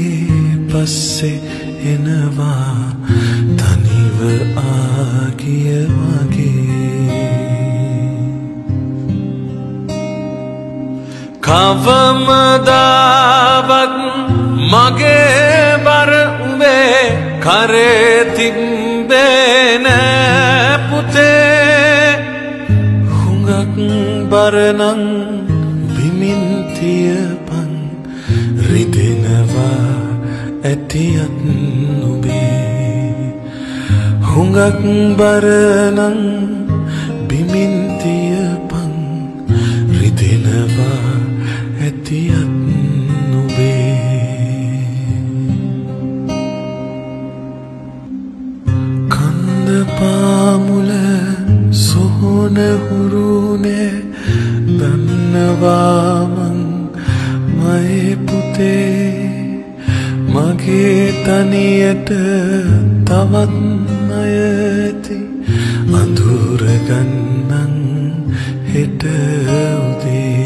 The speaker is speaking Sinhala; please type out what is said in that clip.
පස්සේ එනවා තනිව ආගිය වගේ කවමදාවත් මගේ බර උඹේ කරේ තිබ්බේ නෑ පුතේ හුඟක් බරනම් බිමින් තියපන් රිදෙනවා ඇතියත් නුඹේ හුඟක් බරනම් බිමින් තියපන් රිදෙනවා ඇතියත් පාමුල සොහොන හුරුනේ දන්නවා මං මයේ පුතේ මගේ තනියට තවත් අය ඇති අඳුර ගන්නන් හෙට උදේ